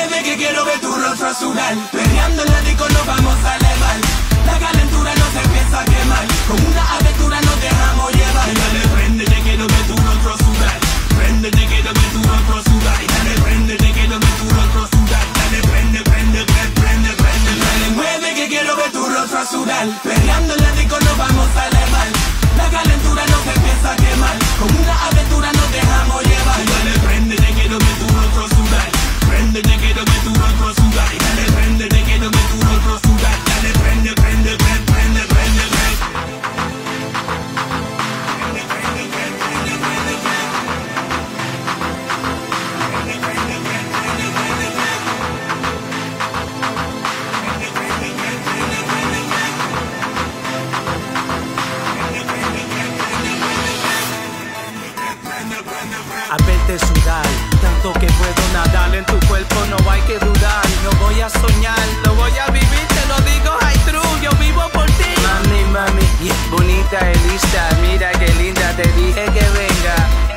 mueve que quiero ver tu rostro sudar. Perreando en la disco nos vamos a elevar. La calentura nos empieza a quemar. Con una aventura nos dejamos llevar. Y dale, prende, te quiero ver tu rostro sudar. Prende, te quiero ver tu rostro sudar. Y dale, prende, te quiero ver tu rostro sudar. Dale, prende, prende, prende, prende, prende. Dale, mueve que quiero ver tu rostro sudar. Perreando en la disco nos vamos a elevar. La calentura nos empieza a quemar. Con una aventura nos dejamos llevar. Y dale, prende, te quiero ver tu rostro sudar. Prende, te quiero ver tu rostro sudar. Y dale, prende, te quiero ver tu rostro sudar. Dale, prende, prende, prende, prende, prende, prende. A verte sudar, tanto que puedo nadar en tu cuerpo, no hay que dudar. No voy a soñar, lo voy a vivir, te lo digo, ay true, yo vivo por ti. Mami, mami, bonita y lista, mira qué linda, te dije que venga.